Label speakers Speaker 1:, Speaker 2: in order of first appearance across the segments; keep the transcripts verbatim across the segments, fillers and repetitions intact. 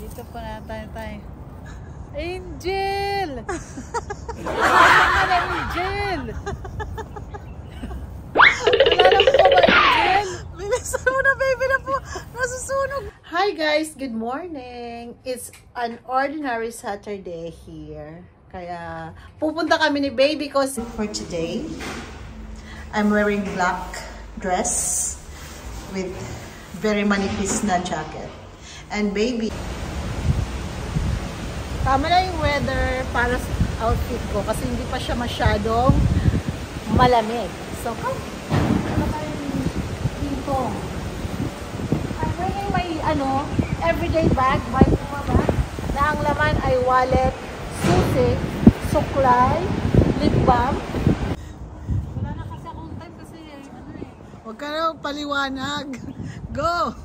Speaker 1: Dito pa na tayo tayo. Angel! Nasaan na Angel? Alala mo ba ba Angel?
Speaker 2: Bilisan mo na baby na po. Nasusunog. Hi guys, good morning. It's an ordinary Saturday here. Kaya pupunta kami ni baby because for today, I'm wearing black dress with very manipis na jacket. And baby, tama na yung weather para sa outfit ko kasi hindi pa siya masyadong malamig. So, come. Ano tayong dito? I'm bringing my, ano, everyday bag, my Puma bag, na ang laman ay wallet, susi, suklay, lip balm.
Speaker 1: Wala na kasi akong time kasi ano eh.
Speaker 2: Huwag ka na paliwanag. Go!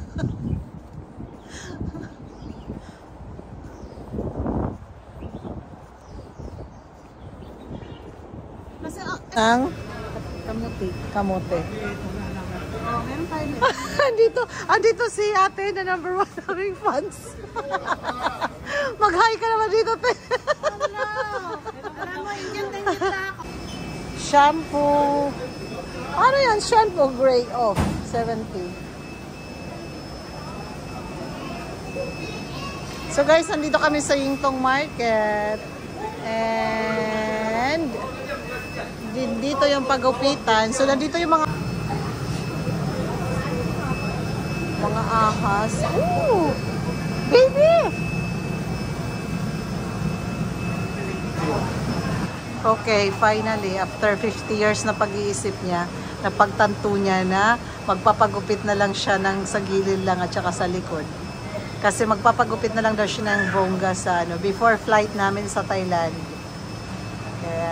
Speaker 2: Kasi ang kamote, kamote.
Speaker 1: Oh, meron tayo dito.
Speaker 2: andito, andito si ate na number one naming fans. Mag-hi ka naman dito, te.
Speaker 1: Hello! Alam mo, Indian din kita ako.
Speaker 2: Shampoo. Ano yan? Shampoo gray off. seventy. So guys, nandito kami sa Yingtong Market. And dito yung pagupitan. So nandito yung mga mga ahas. Ooh! Baby! Okay, finally, after fifty years na pag-iisip niya, napagtanto niya na magpapagupit na lang siya ng sa gilid lang at saka sa likod. Kasi magpapagupit na lang daw siya ng bongga sa ano, before flight namin sa Thailand. Kaya,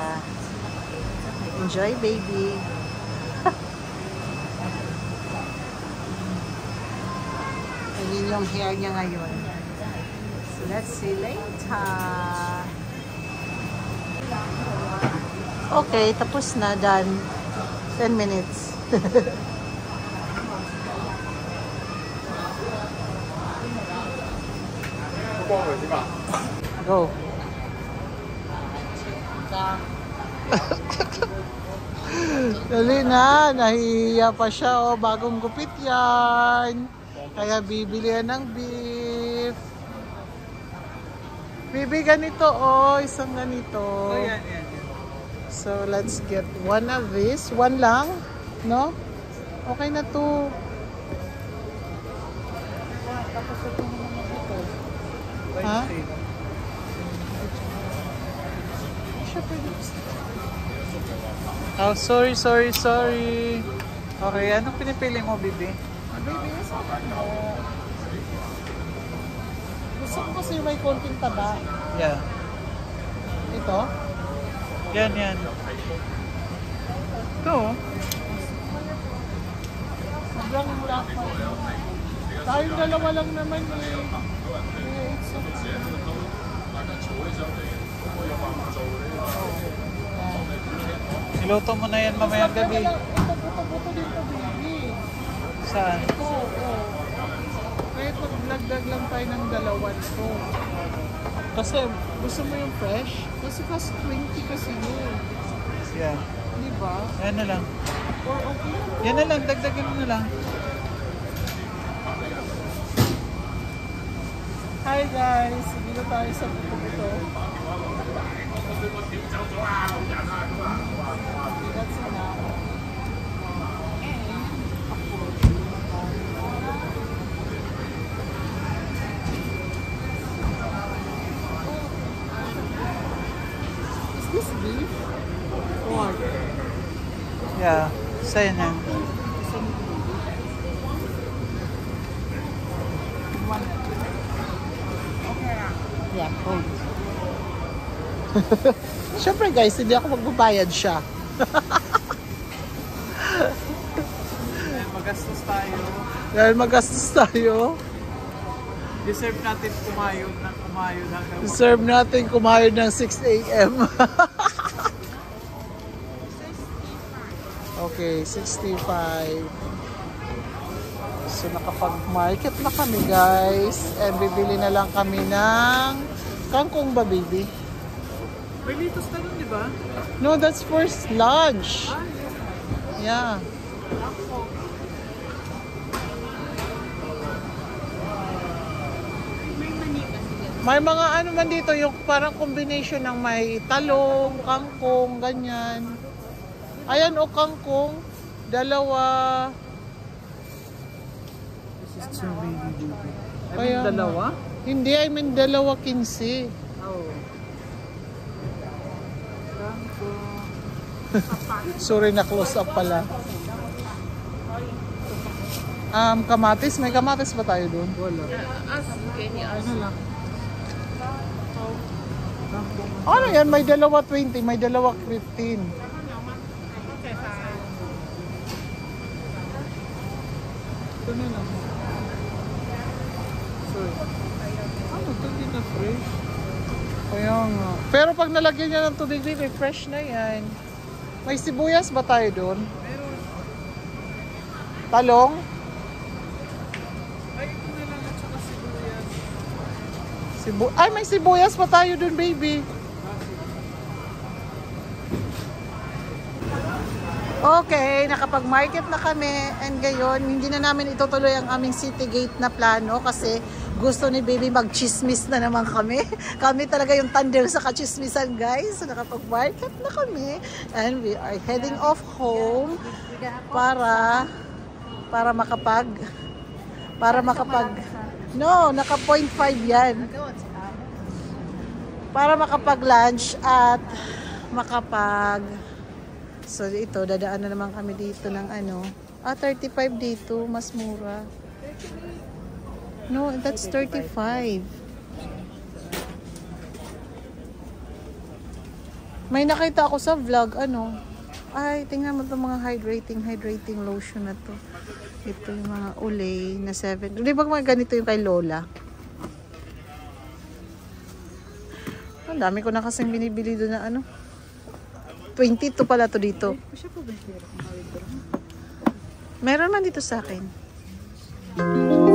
Speaker 2: enjoy baby. Ayun yung hair niya ngayon. So let's see later. Okay, tapos na. Done. ten minutes. Go. Dali na. Nahihiya pa siya. Oh, bagong gupit yan. Kaya bibili yan ng beef. Bibi ganito. Oh, isang ganito.
Speaker 1: Oh, yan, yan.
Speaker 2: So, let's get one of this. One lang, no? Okay na to.
Speaker 1: Tapos ito naman ito.
Speaker 2: Ha?
Speaker 1: Oh, sorry, sorry, sorry. Okay, anong pinipili mo, Bibi?
Speaker 2: Baby, yes. Gusto ko kasi may konting taba.
Speaker 1: Yeah.
Speaker 2: Ito?
Speaker 1: Yan, yan. Ito.
Speaker 2: Sobrang mula pa. Tayong dalawa lang naman eh. Eh, it's okay.
Speaker 1: Niluto mo na yan mamayang gabi.
Speaker 2: Ito, buto-buto dito, baby.
Speaker 1: Saan?
Speaker 2: Ito, oh. Kahit mag-vlog-vlog lang tayo ng dalawa ito. Kasi gusto mo yung fresh? Kasi kasi twenty kasi yun.
Speaker 1: Yeah.
Speaker 2: Diba?
Speaker 1: Yan na lang.
Speaker 2: Or okay na.
Speaker 1: Yan na lang, dagdagan mo na lang.
Speaker 2: Hi guys! Dito tayo sa buto-buto. That's enough. Is this beef? Or?
Speaker 1: Yeah. Sa'yo na.
Speaker 2: Yeah, hold. Siyempre guys, hindi ako magbabayad siya.
Speaker 1: Dahil magastos tayo.
Speaker 2: Dahil magastos tayo.
Speaker 1: Deserve natin kumayod ng kumayod hanggang
Speaker 2: Deserve natin kumayod ng six A M Okay, sixty-five.
Speaker 3: So nakapag-market na kami guys. And bibili na lang kami ng kangkong ba baby?
Speaker 1: May litos na nun, di ba?
Speaker 3: No, that's for lunch.
Speaker 1: Ah,
Speaker 3: Yeah. May mga ano man dito, yung parang combination ng may talong, kangkong, ganyan. Ayan o, kangkong. Dalawa.
Speaker 1: this is too baby baby. I
Speaker 3: Kaya
Speaker 1: mean, dalawa?
Speaker 3: Hindi, I mean dalawa kinsi.
Speaker 1: Oh.
Speaker 3: Sorry, na close up pala. Um, kamatis, may kamatis ba tayo doon?
Speaker 1: Wala.
Speaker 3: Ano lang? Ano yan? May dalawa twenty, may dalawa fifteen. Ito na lang. Sorry. Ano? Ito hindi na fresh. Kaya nga. Pero pag nalagyan niya ng tubig dito, fresh na yan. May sibuyas ba tayo doon?
Speaker 1: Meron.
Speaker 3: Talong?
Speaker 1: Ay, ito na lang at saka sibuyas.
Speaker 3: Sibu Ay, may sibuyas pa tayo doon, baby. Okay, nakapag-market na kami and gayon, hindi na namin itutuloy ang aming city gate na plano kasi gusto ni baby mag-chismis na naman kami. Kami talaga yung tandem sa kachismisan, guys. So, nakapag-market na kami and we are heading off home para para makapag para makapag no, naka point five yan. Para makapag-lunch at makapag so ito, dadaan na naman kami dito ng ano. Ah, thirty-five dito. Mas mura. No, that's thirty-five. May nakita ako sa vlog, ano. Ay, tingnan mo itong mga hydrating, hydrating lotion na to. Ito yung mga Olay na seven. Di ba mga ganito yung kay Lola? Ang dami ko na kasing binibili doon na ano. twenty-two pala to dito. Meron man dito sa akin.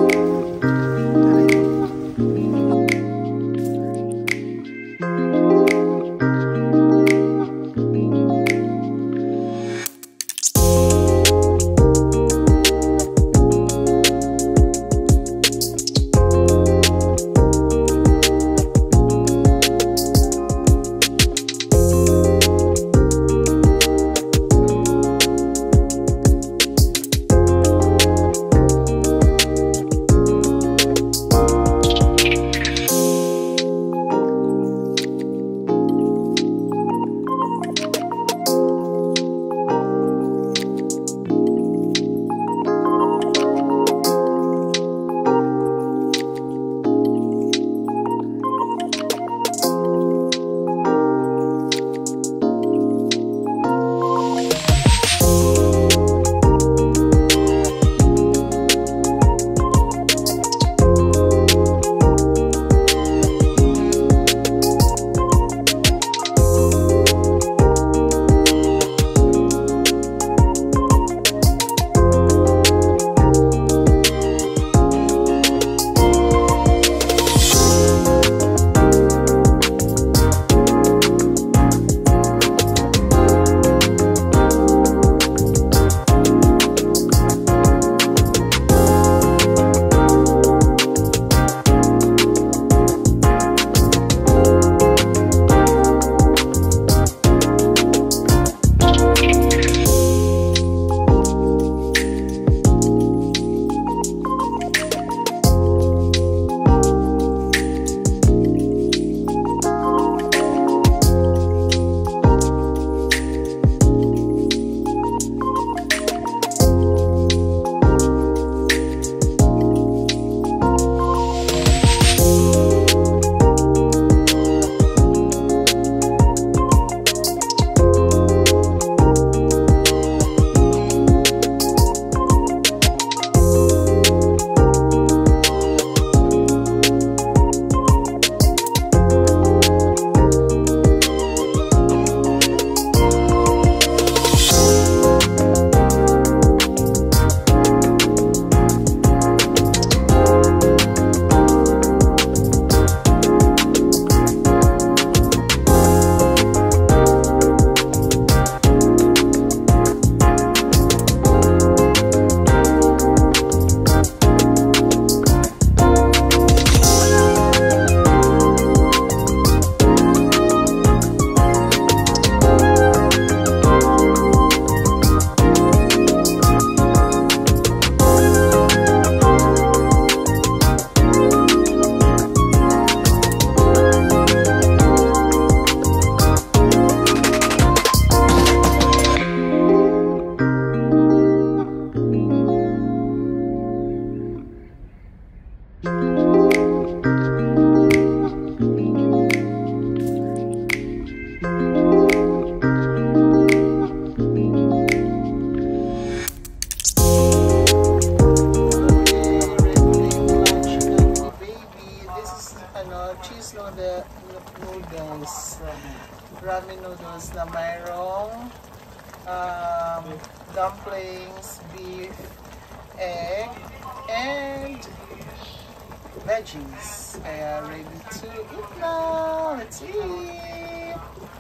Speaker 3: ano, cheese noodle, noodles. Ramen noodles na mayroong um, dumplings, beef, egg, and veggies. Kaya ready to eat now. Let's eat!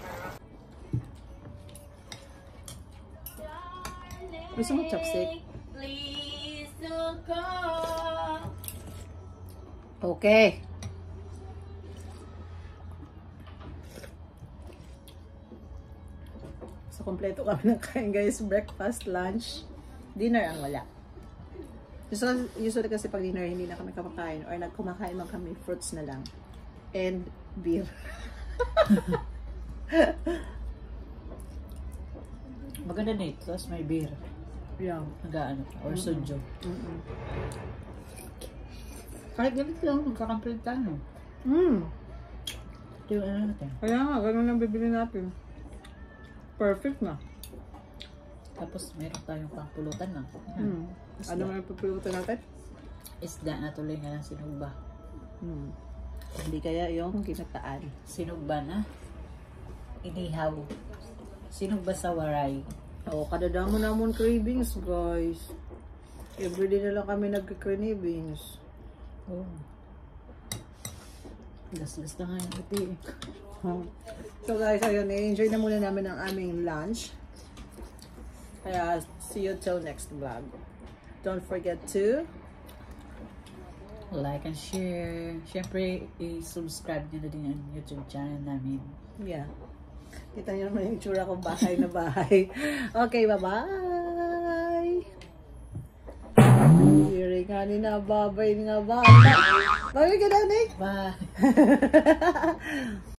Speaker 3: Gusto mo chopstick?
Speaker 2: Please don't go.
Speaker 3: Okay. So, kompleto kami ng kain guys. Breakfast, lunch, dinner ang wala. Usually, usually kasi pag dinner, hindi na kami kumakain or nagkumakain man kami, fruits na lang. And beer.
Speaker 4: Maganda na ito, tapos may beer.
Speaker 3: Yeah.
Speaker 4: Nag-ano, or soju.
Speaker 3: Mm-mm.
Speaker 4: Kahit ganit lang, magkakamplit tayo.
Speaker 3: Mm.
Speaker 4: Ito yung ano natin.
Speaker 3: Kaya nga, ganun ang bibili natin. Perfect na.
Speaker 4: Tapos meron tayong pangpulutan na.
Speaker 3: Mm. Ano man ang pupulutan natin?
Speaker 4: Isda na tuloy nga ng sinugba.
Speaker 3: Mm. Hindi kaya yung ginataan.
Speaker 4: Sinugba na. Inihaw. Sinugba sa waray.
Speaker 3: Oo, oh, kadadamo namon cravings, guys. Everyday na lang kami nagka-cravings.
Speaker 4: Oh. Gas-gas na nga yung iti.
Speaker 3: So guys, ayun, i-enjoy na muna namin ang aming lunch. Kaya, see you till next vlog. Don't forget to
Speaker 4: Like and share. Siyempre, i-subscribe nyo na din ang YouTube channel namin.
Speaker 3: yeah. Kita nyo naman yung tsura kong bahay na bahay. Okay, bye-bye! Hiri nga ni na babay nga bata. Babay ka na, Nick!
Speaker 4: Bye!